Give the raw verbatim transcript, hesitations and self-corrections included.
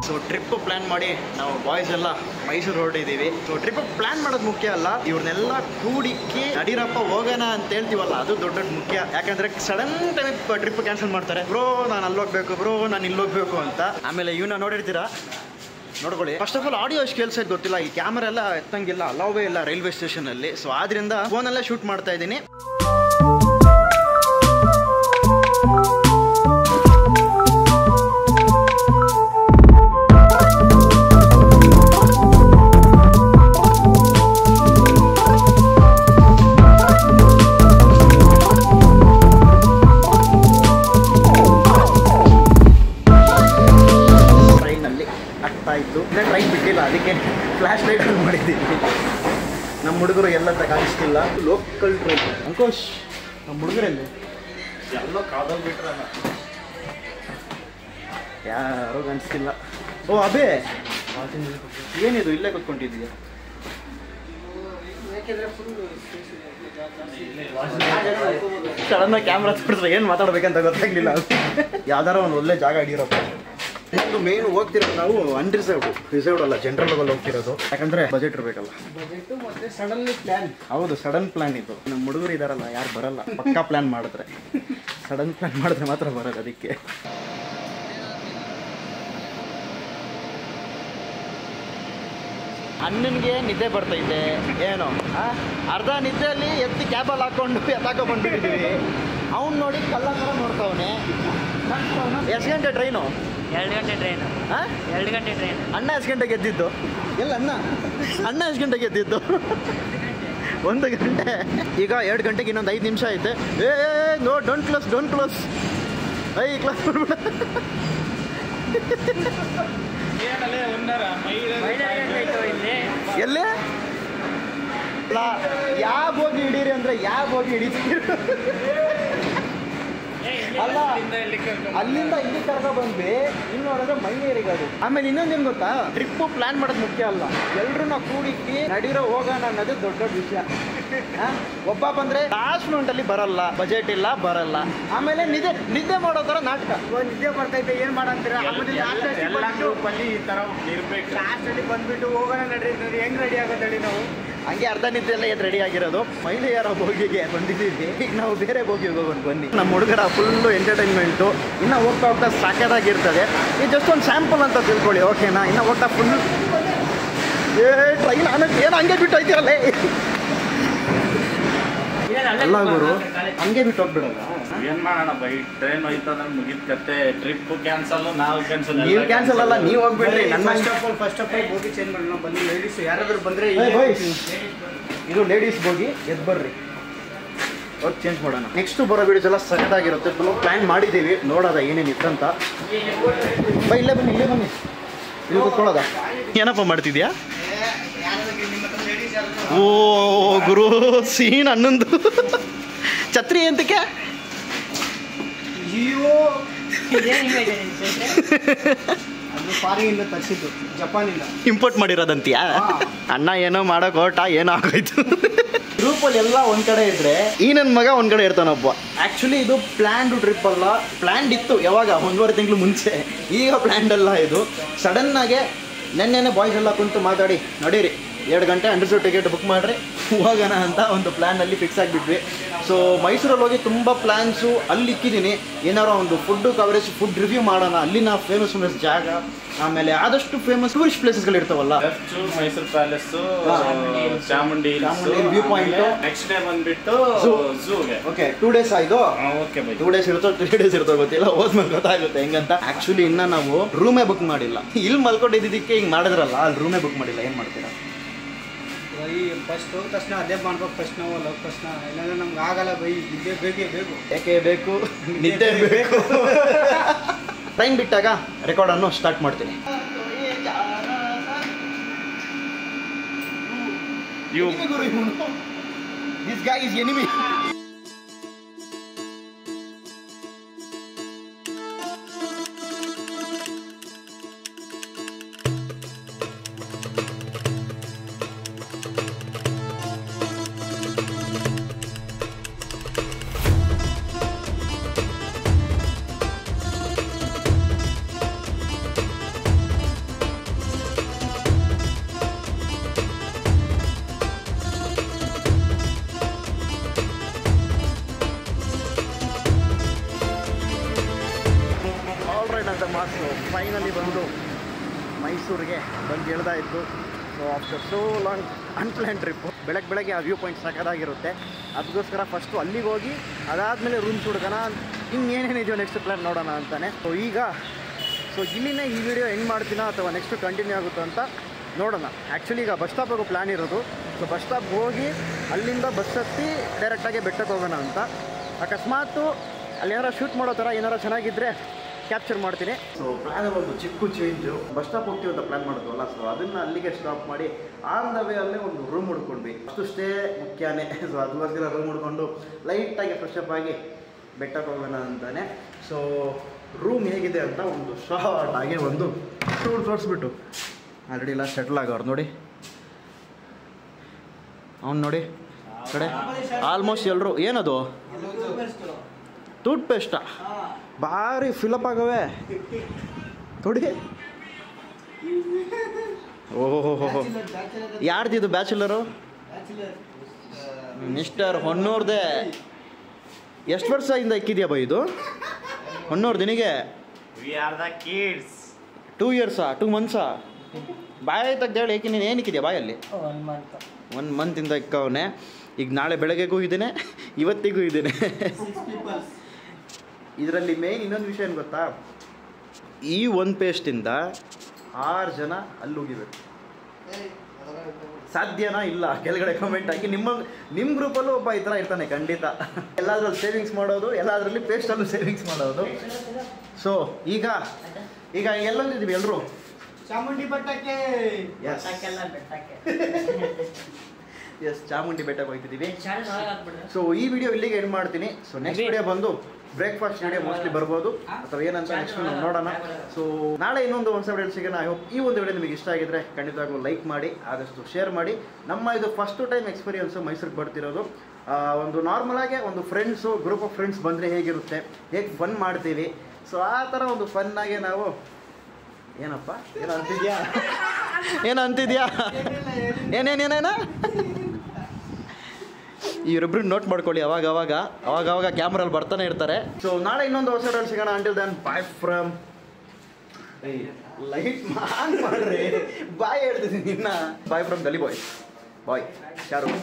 So trip plan ಮಾಡಿ ನಾವು boys ಎಲ್ಲ ಮೈಸೂರು ಹೊರಟಿದ್ದೀವಿ. ಸೊ ಟ್ರಿಪ್ ಪ್ಲಾನ್ ಮಾಡೋದು ಮುಖ್ಯ ಅಲ್ಲ, ಇವ್ರನ್ನೆಲ್ಲ ಕೂಡಿಕ್ಕಿ ನಡೀರಪ್ಪ ಹೋಗೋಣ ಅಂತ ಹೇಳ್ತೀವಲ್ಲ ಅದು ದೊಡ್ಡ ದೊಡ್ಡ ಮುಖ್ಯ. ಯಾಕಂದ್ರೆ ಸಡನ್ ಟೈಮ್ ಟ್ರಿಪ್ ಕ್ಯಾನ್ಸಲ್ ಮಾಡ್ತಾರೆ. ಬ್ರೋ ನಾನು ಅಲ್ಲೋಗ್ಬೇಕು, ಬ್ರೋ ನಾನು ಇಲ್ಲೋಗ್ಬೇಕು ಅಂತ. ಆಮೇಲೆ ಇವನ್ನ ನೋಡಿರ್ತೀರಾ, ನೋಡ್ಕೊಳ್ಳಿ. ಫಸ್ಟ್ ಆಫ್ ಆಲ್ ಆಡಿಯೋ ಎಷ್ಟು ಕೇಳಿಸ ಗೊತ್ತಿಲ್ಲ, ಈ ಕ್ಯಾಮರಾ ಎಲ್ಲ ಎತ್ತಂಗಿಲ್ಲ, ಅಲೋವೇ ಇಲ್ಲ ರೈಲ್ವೆ ಸ್ಟೇಷನ್ ಅಲ್ಲಿ. ಸೊ ಆದ್ರಿಂದ ಫೋನಲ್ಲೇ ಶೂಟ್ ಮಾಡ್ತಾ ಇದ್ದೀನಿ. ಟ್ರೈನ್ ಬಿಟ್ಟಿಲ್ಲ, ಅದಕ್ಕೆ ಫ್ಲಾಶ್ ಲೈಟ್ ಆನ್ ಮಾಡಿದ್ದೀವಿ. ನಮ್ಮ ಹುಡುಗರು ಎಲ್ಲಂತ ಕಾಣಿಸ್ತಿಲ್ಲ. Local train. ಅಂಕೋಶ್, ನಮ್ಮ ಹುಡುಗರಲ್ಲಿ ಎಲ್ಲ ಕಾದಲ್ಲಿ ಬಿಟ್ರ ಯಾರೋ ಕಾಣಿಸ್ತಿಲ್ಲ. ಓ ಅಬೇ, ಏನಿದು ಇಲ್ಲೇ ಕೂತ್ಕೊಂಡಿದ್ದೀಯ? ಸಡನ್ ಕ್ಯಾಮ್ರಾ ತೋರಿಸಿದ್ರೆ ಏನು ಮಾತಾಡ್ಬೇಕಂತ ಗೊತ್ತಾಗ್ಲಿಲ್ಲ. ಯಾವ್ದಾರ ಒಂದು ಒಳ್ಳೆ ಜಾಗ ಹಿಡಿಯರಪ್ಪ. ಒಂದು ಮೇನ್ ಹೋಗ್ತಿರೋದು ನಾವು ಅನ್ರಿಸರ್ವ್ಡ್, ರಿಸರ್ವ್ಡ್ ಅಲ್ಲ, ಜನರಲ್ ಲೆವೆಲ್ ಹೋಗ್ತಿರೋದು. ಯಾಕಂದ್ರೆ ಬಜೆಟ್ ಇರಬೇಕಲ್ಲ. ಮತ್ತೆ ಸಡನ್ ಪ್ಲಾನ್. ಹೌದು, ಸಡನ್ ಪ್ಲಾನ್ ಇದು. ನಮ್ಮ ಹುಡುಗರು ಇದಾರಲ್ಲ, ಯಾರು ಬರಲ್ಲ. ಪಕ್ಕಾ ಪ್ಲಾನ್ ಮಾಡಿದ್ರೆ, ಸಡನ್ ಪ್ಲಾನ್ ಮಾಡಿದ್ರೆ ಮಾತ್ರ ಬರೋದು. ಅದಕ್ಕೆ ಅಣ್ಣನಿಗೆ ನಿದ್ದೆ ಬರ್ತೈತೆ ಏನೋ, ಅರ್ಧ ನಿದ್ದೆಯಲ್ಲಿ ಎತ್ತಿ ಕ್ಯಾಬಲ್ಲಿ ಹಾಕೊಂಡು ಎತ್ತಾಕೊ ಬಂದ್ಬಿಟ್ಟಿದ್ದೀವಿ. ಅವ್ನು ನೋಡಿ ಕಲ್ಲ ಥರ ನೋಡ್ತಾವನೆ. ಎಷ್ಟು ಗಂಟೆ ಟ್ರೈನು? ಎರಡು ಗಂಟೆ ಟ್ರೈನ್. ಹಾಂ, ಎರಡು ಗಂಟೆ ಟ್ರೈನ್. ಅಣ್ಣ ಎಷ್ಟು ಗಂಟೆಗೆ ಎದ್ದಿದ್ದು? ಎಲ್ಲ ಅಣ್ಣ ಅಣ್ಣ ಎಷ್ಟು ಗಂಟೆಗೆ ಎದ್ದಿದ್ದು? ಒಂದು ಗಂಟೆ. ಈಗ ಎರಡು ಗಂಟೆಗೆ ಇನ್ನೊಂದು ಐದು ನಿಮಿಷ ಐತೆ. ಏ no, don't close, don't close. ಐ ಕ್ಲಾಸ್ ಮಾಡ್ಬಿಡ. ಎಲ್ಲೇ ಯಾವ ಬೋಗಿ ಹಿಡೀರಿ ಅಂದ್ರೆ ಯಾವ ಬೋಗಿ ಹಿಡಿತೀರಿ? ಅಲ್ಲ, ಅಲ್ಲಿಂದ ಇಲ್ಲಿ ಕರ್ಕೊ ಬಂದ್ವಿ. ಇನ್ನು ನೋಡಿದ್ರೆ ಮಹಿಳೆಯರಿಗೆ ಅದು. ಆಮೇಲೆ ಇನ್ನೊಂದೇನು ಗೊತ್ತಾ, ಟ್ರಿಪ್ ಪ್ಲಾನ್ ಮಾಡೋದು ಮುಖ್ಯ ಅಲ್ಲ, ಎಲ್ರು ನಾವು ಕೂಡಿಕ್ಕಿ ನಡೀರೋ ಹೋಗೋಣ ಅನ್ನೋದು ದೊಡ್ಡ ದೊಡ್ಡ ವಿಷಯ. ಒಬ್ಬ ಬಂದ್ರೆ ಲಾಸ್ಟ್ ಮೂಮೆಂಟಲ್ಲಿ ಬರಲ್ಲ, ಬಜೆಟ್ ಇಲ್ಲ, ಬರಲ್ಲ. ಆಮೇಲೆ ನಿದ್ದೆ ನಿದ್ದೆ ಮಾಡೋ ಥರ ನಾಟಕ. ನಿದ್ದೆ ಬರ್ತೈತೆ, ಏನು ಮಾಡಂತೀರ? ಆಮೇಲೆ ಈ ಥರ ಇರ್ಬೇಕು. ಲಾಸ್ಟಲ್ಲಿ ಬಂದ್ಬಿಟ್ಟು ಹೋಗೋಣ ನಡ್ರಿ, ಹೆಂಗ್ ರೆಡಿ ಆಗೋದು ನಡಿ. ನಾವು ಹಂಗೆ ಅರ್ಧ ನಿದ್ದೆ ಎಲ್ಲ ಎದ್ದು ರೆಡಿ ಆಗಿರೋದು. ಮಹಿಳೆಯರ ಬೋಗಿಗೆ ಬಂದಿದ್ದೀವಿ. ಈಗ ನಾವು ಬೇರೆ ಬೋಗಿಗೆ ಹೋಗೋಣ ಬನ್ನಿ. ನಮ್ಮ ಹುಡುಗರ ಫುಲ್ಲು ಎಂಟರ್ಟೈನ್ಮೆಂಟು. ಇನ್ನು ಹೋಗ್ತಾ ಹೋಗ್ತಾ ಸಾಕಾಗಿರ್ತದೆ. ಇದು ಜಸ್ಟ್ ಒಂದು ಸ್ಯಾಂಪಲ್ ಅಂತ ತಿಳ್ಕೊಳ್ಳಿ, ಓಕೆನಾ? ಇನ್ನು ಹೋಗ್ತಾ ಫುಲ್ ಏ ಟ್ರೈನ್ ಅನ್ನೋದು ಏನು ಹಂಗೆ ಬಿಟ್ಟು ಹೋಯ್ತಿರಲ್ಲೇ. ಎಲ್ಲ ಗುರು ಹಂಗೆ ಬಿಟ್ಟು ಹೋಗ್ಬಿಡಲ್ಲ. ಏನ್ ಮಾಡೋಣ ಬೈ, ಟ್ರೈನ್ ಹೋಯ್ತಂದ್ರೆ ಮುಗಿದ ಕತೆ. ಟ್ರಿಪ್ ಕ್ಯಾನ್ಸಲ್, ನಾವು ಕ್ಯಾನ್ಸಲ್. ನೀವು ಕ್ಯಾನ್ಸಲ್ ಅಲ್ಲ, ನೀವು ಹೋಗ್ಬಿಡ್ರಿ. ನನ್ನ first of all first of all bogie change ಮಾಡೋಣ ಬನ್ನಿ. ಲೇಡೀಸ್ ಯಾರಾದ್ರೂ ಬಂದರೆ, ಇದು ಲೇಡೀಸ್ ಬೋಗಿ, ಎದ್ದು ಬರ್ರಿ, ಅವ್ರು ಚೇಂಜ್ ಮಾಡೋಣ. ನೆಕ್ಸ್ಟ್ ಬರೋ ವಿಡಿಯೋಸ್ ಎಲ್ಲ ಸಖತ್ತಾಗಿರುತ್ತೆ. ಫುಲ್ ಪ್ಲ್ಯಾನ್ ಮಾಡಿದ್ದೀವಿ, ನೋಡೋದ ಏನೇನು ಇತ್ತಂತ. ಬೈ ಇಲ್ಲೇ ಬನ್ನಿ, ಇಲ್ಲೇ ಬನ್ನಿ, ಇಲ್ಲಿ ಕೂತ್ಕೊಳ್ಳೋದ. ಏನಪ್ಪ ಮಾಡ್ತಿದ್ಯಾ? ಓ ಗುರು, ಸೀನ್ ಹನ್ನೊಂದು. ಛತ್ರಿ ಎಂತಕ್ಕೆ? ಅಯ್ಯೋ, ಅದು ಫಾರಿನಿಂದ ತರಿಸಿದ್ದು, ಜಪಾನಿಂದ ಇಂಪೋರ್ಟ್ ಮಾಡಿರೋದಂತೀಯಾ? ಅಣ್ಣ ಏನೋ ಮಾಡೋಕೆ ಹೊರಟ, ಏನೋ ಆಗೋಯ್ತು. ಗ್ರೂಪಲ್ಲಿ ಎಲ್ಲ ಒಂದ್ ಕಡೆ ಇದ್ರೆ ಈ ನನ್ನ ಮಗ ಒಂದ್ ಕಡೆ ಇರ್ತಾನೊಬ್ಬ. ಆಕ್ಚುಲಿ ಇದು ಪ್ಲಾನ್ಡ್ ಟ್ರಿಪ್ ಅಲ್ಲ. ಪ್ಲಾನ್ಡ್ ಇತ್ತು ಯಾವಾಗ, ಒಂದೂವರೆ ತಿಂಗಳು ಮುಂಚೆ. ಈಗ ಪ್ಲಾನ್ಡ್ ಅಲ್ಲ ಇದು. ಸಡನ್ ಆಗಿ ನೆನ್ನೆನೆ ಬಾಯ್ಸ್ ಎಲ್ಲ ಕುಂತು ಮಾತಾಡಿ, ನಡೀರಿ ಎರಡು ಗಂಟೆ ಅಂಡರ್ಸೋ ಟಿಕೆಟ್ ಬುಕ್ ಮಾಡಿರಿ ಹೋಗೋಣ ಅಂತ ಒಂದು ಪ್ಲ್ಯಾನಲ್ಲಿ ಫಿಕ್ಸ್ ಆಗಿಬಿಟ್ವಿ. ಸೊ ಮೈಸೂರಲ್ಲಿ ಹೋಗಿ ತುಂಬ ಪ್ಲ್ಯಾನ್ಸು ಅಲ್ಲಿ ಇಕ್ಕಿದ್ದೀನಿ. ಏನಾರೋ ಒಂದು ಫುಡ್ಡು ಕವರೇಜ್, ಫುಡ್ ರಿವ್ಯೂ ಮಾಡೋಣ, ಅಲ್ಲಿನ ಫೇಮಸ್ ಫೇಮಸ್ ಜಾಗ, ಆಮೇಲೆ ಆದಷ್ಟು ಫೇಮಸ್ ಟೂರಿಸ್ಟ್ ಪ್ಲೇಸಸ್ಗಳು ಇರ್ತಾವಲ್ಲ. Mysuru palace, Chamundi view point. Next day ಬಂದ್ಬಿಟ್ಟು ಝೂಗೆ. ಓಕೆ, ಟೂ ಡೇಸ್ ಆಯ್ತು. ಓಕೆ ಬೈ, ಟೂ ಡೇಸ್ ಇರುತ್ತೋ ತ್ರೀ ಡೇಸ್ ಇರುತ್ತೋ ಗೊತ್ತಿಲ್ಲ, ಹೋದ್ಮೇಲೆ ಗೊತ್ತಾಗುತ್ತೆ ಹೆಂಗಂತ. ಆಕ್ಚುಲಿ ಇನ್ನ ನಾವು ರೂಮೇ ಬುಕ್ ಮಾಡಿಲ್ಲ. ಇಲ್ಲಿ ಮಲ್ಕೊಂಡಿದ್ದಕ್ಕೆ ಹಿಂಗೆ ಮಾಡಿದ್ರಲ್ಲ, ಅಲ್ಲಿ ರೂಮೇ ಬುಕ್ ಮಾಡಿಲ್ಲ. ಏನು ಮಾಡ್ತೀರಾ? ಬೈ ಫಸ್ಟ್ ಹೋದ ತಕ್ಷಣ ಅದೇ ಮಾಡ್ಬೇಕು. ಫಸ್ಟ್ ನಾವು ಹೋದ ತಕ್ಷಣ, ಇಲ್ಲಾಂದ್ರೆ ನಮ್ಗೆ ಆಗಲ್ಲ ಬೈ. ನಿದ್ದೆ ಬೇಕೇ ಬೇಕು. ಯಾಕೆ ಬೇಕು? ನಿದ್ದೆ ಬೇಕು. ಟ್ರೈನ್ ಬಿಟ್ಟಾಗ ರೆಕಾರ್ಡನ್ನು ಸ್ಟಾರ್ಟ್ ಮಾಡ್ತೀನಿ. This guy is enemy. The ಮಾಸು ಫೈನಲಿ ಬಂದು ಮೈಸೂರಿಗೆ ಬಂದು ಹೇಳ್ತಾ ಇತ್ತು. So after so long unplan trip. ಬೆಳಗ್ಗೆ ಬೆಳಗ್ಗೆ ಆ ವ್ಯೂ ಪಾಯಿಂಟ್ ಸಕ್ಕದಾಗಿರುತ್ತೆ. ಅದಕ್ಕೋಸ್ಕರ ಫಸ್ಟು ಅಲ್ಲಿಗೆ ಹೋಗಿ ಅದಾದಮೇಲೆ ರೂಮ್ಸ್ ಹುಡ್ಕೋಣ, ಇನ್ನೇನೇನಿದೆಯೋ ನೆಕ್ಸ್ಟ್ ಪ್ಲ್ಯಾನ್ ನೋಡೋಣ ಅಂತಾನೆ. ಸೊ ಈಗ ಸೊ ಇಲ್ಲಿನೇ ಈ ವಿಡಿಯೋ ಎಂಡ್ ಮಾಡ್ತೀನೋ ಅಥವಾ ನೆಕ್ಸ್ಟು ಕಂಟಿನ್ಯೂ ಆಗುತ್ತೋ ಅಂತ ನೋಡೋಣ. ಆ್ಯಕ್ಚುಲಿ ಈಗ ಬಸ್ ಸ್ಟಾಪ್ ಹೋಗೋ ಪ್ಲ್ಯಾನ್ ಇರೋದು. ಸೊ ಬಸ್ ಸ್ಟಾಪ್ ಹೋಗಿ ಅಲ್ಲಿಂದ ಬಸ್ ಹತ್ತಿ ಡೈರೆಕ್ಟಾಗಿ ಬೆಟ್ಟಕ್ಕೆ ಹೋಗೋಣ ಅಂತ. ಅಕಸ್ಮಾತು ಅಲ್ಲಿ ಏನಾರು ಶೂಟ್ ಮಾಡೋ ಥರ ಏನಾರು ಚೆನ್ನಾಗಿದ್ದರೆ ಕ್ಯಾಪ್ಚರ್ ಮಾಡ್ತೀನಿ. ಸೊ ಪ್ಲ್ಯಾನ್ ಒಂದು ಚಿಕ್ಕ ಚೇಂಜು. ಬಸ್ ಸ್ಟಾಪ್ ಹೋಗ್ತೀವಿ ಅಂತ ಪ್ಲ್ಯಾನ್ ಮಾಡಿದ್ವಲ್ಲ, ಸೊ ಅದನ್ನು ಅಲ್ಲಿಗೆ ಸ್ಟಾಪ್ ಮಾಡಿ ಆನ್ ದ ವೇ ಅಲ್ಲೇ ಒಂದು ರೂಮ್ ಹುಡ್ಕೊಂಡ್ವಿ. ಅಷ್ಟು ಸ್ಟೇ ಮುಖ್ಯನೇ. ಸೊ ಅದಕ್ಕೋಸ್ಕರ ರೂಮ್ ಹುಡ್ಕೊಂಡು ಲೈಟಾಗಿ ಫ್ರೆಶ್ ಅಪ್ ಆಗಿ ಬೆಟ್ಟಕ್ಕೆ ಹೋಗೋಣ ಅಂತಾನೆ. ಸೊ ರೂಮ್ ಹೇಗಿದೆ ಅಂತ ಒಂದು ಶಾರ್ಟ್ ಆಗಿ ಒಂದು ಟೂರ್ ತೋರಿಸ್ಬಿಟ್ಟು ಆಲ್ರೆಡಿ ಇಲ್ಲ ಸೆಟ್ಲ್ ಆಗೋರು ನೋಡಿ. ಅವ್ನು ನೋಡಿ ಕಡೆ ಆಲ್ಮೋಸ್ಟ್ ಎಲ್ಲರೂ ಏನದು ಟೂತ್ ಪೇಸ್ಟಾ ಭಾರಿ ಫಿಲಪ್ ಆಗವೆ ನೋಡಿ. ಓಹೋ ಯಾರ್ದಿದು ಬ್ಯಾಚುಲರು? ಮಿಸ್ಟರ್ ಹೊನ್ನೂರ್ದೆ. ಎಷ್ಟು ವರ್ಷದಿಂದ ಇಕ್ಕಿದ್ಯಾ ಬೈ ಇದು? ಹೊನ್ನೂರು ದಿನಿಗೆ ಟೂ ಇಯರ್ಸಾ ಟೂ ಮಂತ್ಸಾ? ಬಾಯ್ ತೆಗ್ದೇಳಿ ಏಕೆ ನೀನು ಏನಿಕ್ಕಿದ್ಯಾ ಬಾಯಲ್ಲಿ? ಒನ್ ಮಂತಿಂದ ಇಕ್ಕವನೆ. ಈಗ ನಾಳೆ ಬೆಳಗ್ಗೆಗೂ ಇದ್ದೇನೆ, ಇವತ್ತಿಗೂ ಇದ್ದೇನೆ. ಇದರಲ್ಲಿ ಮೇನ್ ಇನ್ನೊಂದು ವಿಷಯ ಏನು ಗೊತ್ತಾ, ಈ ಒಂದು ಪೇಸ್ಟಿಂದ ಆರು ಜನ ಅಲ್ಲಿ ಹೋಗಿಬೇಕು. ಸಾಧ್ಯನಾ? ಇಲ್ಲ ಕೆಳಗಡೆ ಕಮೆಂಟ್ ಹಾಕಿ. ನಿಮ್ಮ ನಿಮ್ಮ ಗ್ರೂಪಲ್ಲೂ ಒಬ್ಬ ಈ ಥರ ಇರ್ತಾನೆ ಖಂಡಿತ. ಎಲ್ಲದರಲ್ಲಿ ಸೇವಿಂಗ್ಸ್ ಮಾಡೋದು, ಎಲ್ಲದರಲ್ಲಿ ಪೇಸ್ಟಲ್ಲೂ ಸೇವಿಂಗ್ಸ್ ಮಾಡೋದು. ಸೊ ಈಗ ಈಗ ಎಲ್ಲೊಂದಿದ್ದೀವಿ ಎಲ್ಲರೂ ಚಾಮುಂಡಿ ಬೆಟ್ಟಕ್ಕೆ. ಎಸ್ ಎಸ್ ಚಾಮುಂಡಿ ಬೆಟ್ಟಕ್ಕೆ ಹೋಗ್ತಿದ್ದೀವಿ. ಸೊ ಈ ವಿಡಿಯೋ ಇಲ್ಲಿಗೆ ಎಂಡ್ ಮಾಡ್ತೀನಿ. ಸೊ ನೆಕ್ಸ್ಟ್ ವಿಡಿಯೋ ಬಂದು ಬ್ರೇಕ್ಫಾಸ್ಟ್ ವಿಡಿಯೋ ಮೋಸ್ಟ್ಲಿ ಬರ್ಬೋದು ಅಥವಾ ಏನಂತ ನೆಕ್ಸ್ಟ್ ನೋಡೋಣ. ಸೊ ನಾಳೆ ಇನ್ನೊಂದು ಹೊಸ ವಿಡಿಯೋ ಸಿಗೋಣ. ಐ ಹೋಪ್ ಈ ಒಂದು ವಿಡಿಯೋ ನಿಮಗೆ ಇಷ್ಟ ಆಗಿದ್ರೆ ಖಂಡಿತವಾಗೂ ಲೈಕ್ ಮಾಡಿ, ಆದಷ್ಟು ಶೇರ್ ಮಾಡಿ. ನಮ್ಮ ಇದು ಫಸ್ಟು ಟೈಮ್ ಎಕ್ಸ್ಪೀರಿಯನ್ಸು ಮೈಸೂರಿಗೆ ಬರ್ತಿರೋದು. ಒಂದು ನಾರ್ಮಲಾಗೆ ಒಂದು ಫ್ರೆಂಡ್ಸು ಗ್ರೂಪ್ ಆಫ್ ಫ್ರೆಂಡ್ಸ್ ಬಂದರೆ ಹೇಗಿರುತ್ತೆ, ಹೇಗೆ ಫನ್ ಮಾಡ್ತೀವಿ, ಸೊ ಆ ಥರ ಒಂದು ಫನ್ನಾಗೆ ನಾವು ಏನಪ್ಪ ಏನು ಅಂತಿದ್ಯಾ ಏನು ಅಂತಿದ್ಯಾ ಏನೇನೇನೇನ ಇವರಿಬ್ರು ನೋಟ್ ಮಾಡ್ಕೊಳ್ಳಿ. ಅವಾಗ ಅವಾಗ ಅವಾಗ ಅವಾಗ ಕ್ಯಾಮ್ರಲ್ಲಿ ಬರ್ತಾನೆ ಇರ್ತಾರೆ. ಸೊ ನಾಳೆ ಇನ್ನೊಂದು ಹೊಸ ವಿಡಿಯೋ ಸಿಗೋಣ. Until then bye from light man ಮಾಡ್ರಿ ಬಾಯ್ ಹೇಳ್ತಿದ್ದೀನಿ ಇನ್ನ ಬಾಯ್ ಫ್ರಮ್ ಗಲಿ ಬಾಯ್ ಬಾಯ್ ಶಾರು.